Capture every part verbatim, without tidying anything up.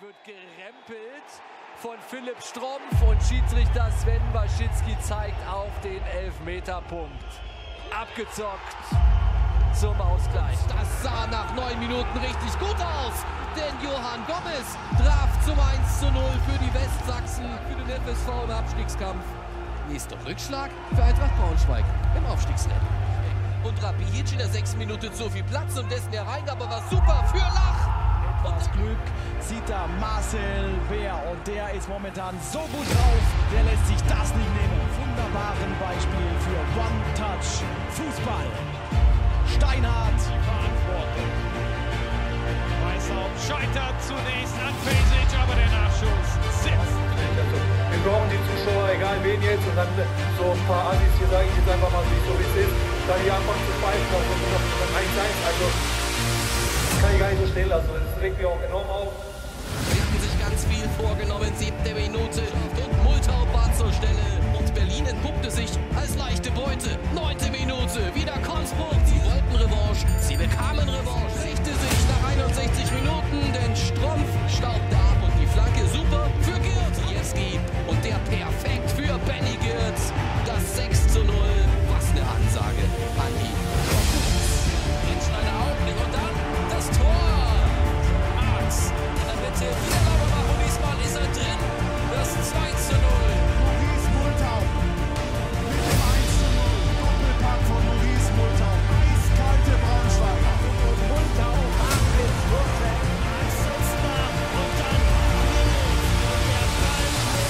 wird gerempelt von Philipp Strumpf und Schiedsrichter Sven Waschitzki zeigt auf den Elfmeterpunkt. Abgezockt zum Ausgleich. Das sah nach neun Minuten richtig gut aus, denn Johann Gomez traf zum eins zu null für die Westsachsen, für den F S V im Abstiegskampf. Nächster Rückschlag für Eintracht Braunschweig im Aufstiegsrennen. Und Rabihic in der sechsten Minute zu viel Platz und dessen Hereingabe war super für Lach. Etwas Glück sieht da Marcel Bär und der ist momentan so gut drauf, der lässt sich das nicht nehmen. Wunderbaren Beispiel für One-Touch-Fußball. Steinhardt. Die Verantwortung. Weißhaupt scheitert zunächst an Pesic, aber der Nachschuss sitzt. Wir brauchen die Zuschauer, egal wen jetzt, und dann so ein paar Assis hier sagen, jetzt einfach mal so wie es ist, da hier anfangen zu pfeifen, dann kommt noch eins eins, also das kann ich gar nicht so stehen lassen, das regt mich auch enorm auf. Sie hatten sich ganz viel vorgenommen, siebte Minute und Multau war zur Stelle und Berlin entpuppte sich als leichte Beute. Neunte Minute, wieder Konspruch, sie wollten Revanche, sie bekamen Revanche, rächte sich nach einundsechzig Minuten, denn Strumpf staubte ab und die Flanke super für Girtjewski und der perfekt für Benny Girtz. Das sechs zu null, was eine Ansage an ihn. Rennschneider auch nicht und dann das Tor. Marx in der Mitte, wieder Lauerbach und diesmal ist er drin. Das zwei zu null. Maurice Multau mit dem eins zu null. Doppelpack von Maurice Multau. Eiskalte Braunschweiger. Und Multau macht mit Wurzel. Und dann der Ball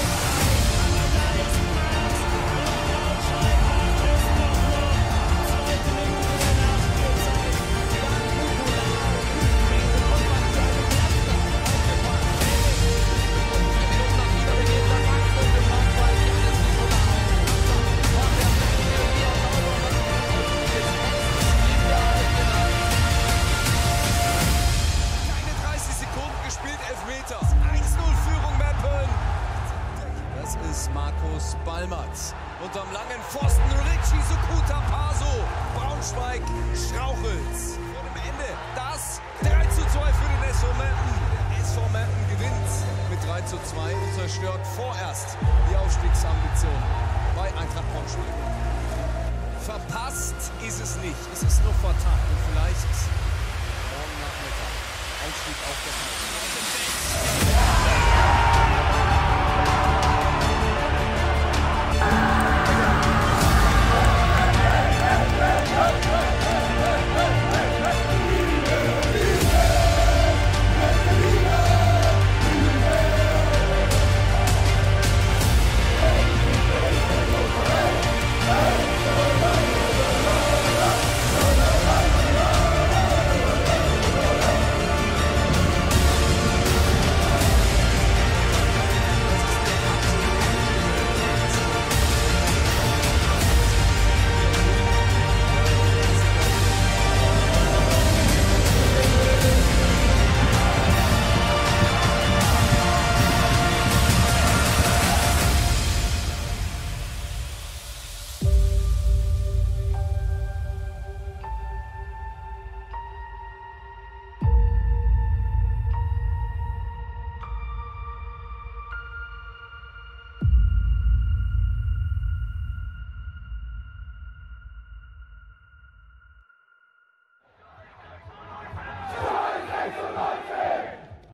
Markus Ballmatz. Unterm langen Pfosten Richie Sukuta Paso. Braunschweig strauchelt. Vor dem Ende das drei zu zwei für den S V Meppen. Der S V Meppen gewinnt mit drei zu zwei und zerstört vorerst die Aufstiegsambition bei Eintracht Braunschweig. Verpasst ist es nicht. Es ist nur fatal. Und vielleicht morgen Nachmittag Aufstieg auf der Karte.